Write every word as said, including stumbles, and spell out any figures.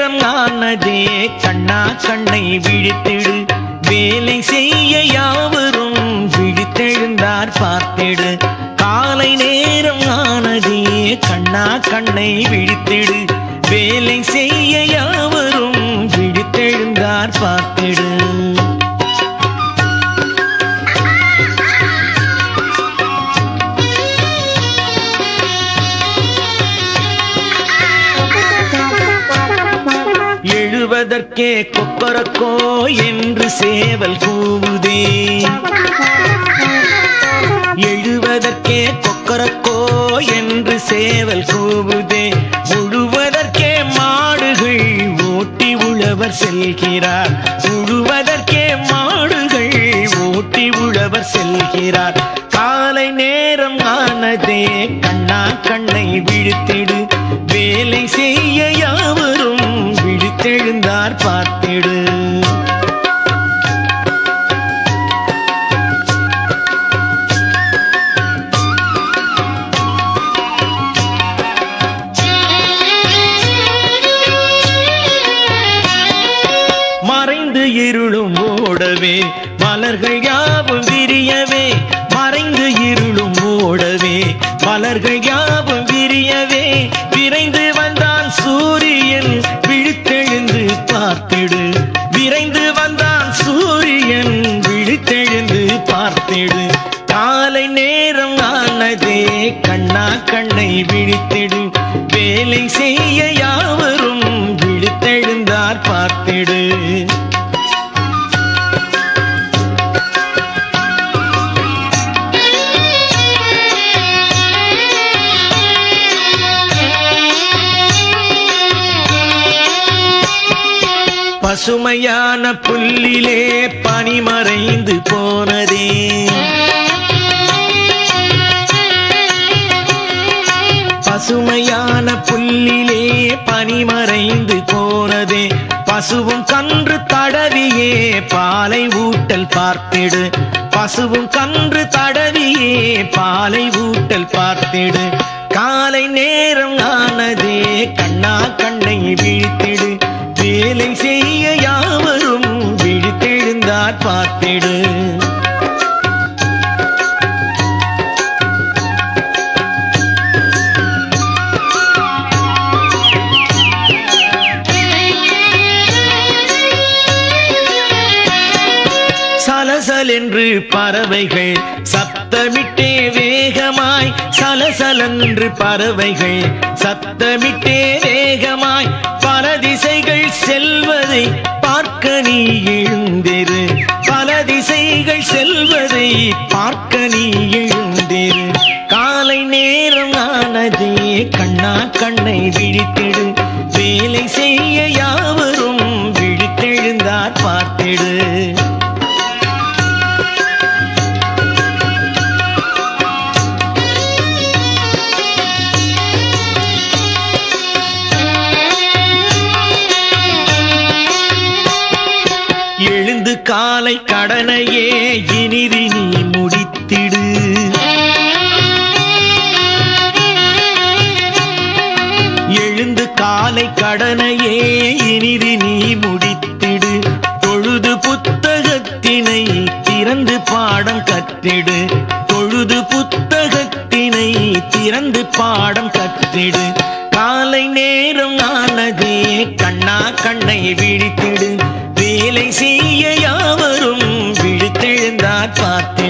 நேரம் ஆனதே கண்ணா கண்ணை விழித்திடு வேலை செய்ய யாவரும் விழித்தெழுந்தார் பார்த்திடு காலை நேரம் ஆனதே கண்ணா கண்ணை விழித்திடு வேலை செய்ய யாவரும் விழித்தெழுந்தார் பார்த்திடு எழுவதற்கே கொக்கரக்கோ என்று சேவல் கூவுதே எழுவதற்கே கொக்கரக்கோ என்று சேவல் கூவுதே உழுவதற்கே மாடுகள் ஓட்டி உழவர் செல்கிறார் உழுவதற்கே மாடுகள் ஓட்டி உழவர் செல்கிறார் காலை நேரம் ஆனதே கண்ணா கண்ணை விழித்திடு வேலை செய்ய யாவரும் விழித்தெழுந்தார் பார்த்திடு மறைந்து இருளும் ஓடவே மலர்கள் யாவும் விரியவே மறைந்து இருளும் ஓடவே மலர்கள் யாவும் விரியவே விரைந்து வந்தான் சூரியன் விழித்தெழுந்து பார்த்திடு விரைந்து வந்தான் சூரியன் விழித்தெழுந்து பார்த்திடு காலை நேரம் ஆனதே கண்ணா கண்ணை விழித்திடு வேலை செய்ய யாவரும் விழித்தெழுந்தார் பார்த்திடு பசுமையான புல்லிலே பனி மறைந்து போனதே பசுமையான புல்லிலே பனி மறைந்து போனதே பசுவும் கன்று தடவியே பாலை ஊட்டல் பார்த்திடு பசுவும் கன்று தடவியே பாலை ஊட்டல் பார்த்திடு காலை நேரம் ஆனதே கண்ணா கண்ணை விழித்திடு வேலை செய்ய யாவரும் விழித்தெழுந்தார் பார்த்திடு சலசல் என்று பறவைகள் சப்தமிட்டே வேகமாய் சலசலென்று பறவைகள் சப்தமிட்டே வேகமாய் பல திசைகள் செல்வதை பார்க்க நீ எழுந்திரு பல திசைகள் செல்வதை பார்க்க நீ எழுந்திரு காலை நேரம் ஆனதே கண்ணா கண்ணை விழித்திடு வேலை செய்ய யாவரும் விழித்தெழுந்தார் பார்த்திடு எழுந்து காலை கடனையே இனிதி நீ முடித்திடு எழுந்து காலை கடனையே இனிதி நீ முடித்திடு தொழுது புத்தகத்தினை திறந்து பாடம் கற்றிடு தொழுது புத்தகத்தினை திறந்து பாடம் கற்றிடு காலை நேரம் ஆனதே கண்ணா கண்ணை விழித்திடு வேலை செய்ய யாவரும் விழித்தெழுந்தார் பார்த்து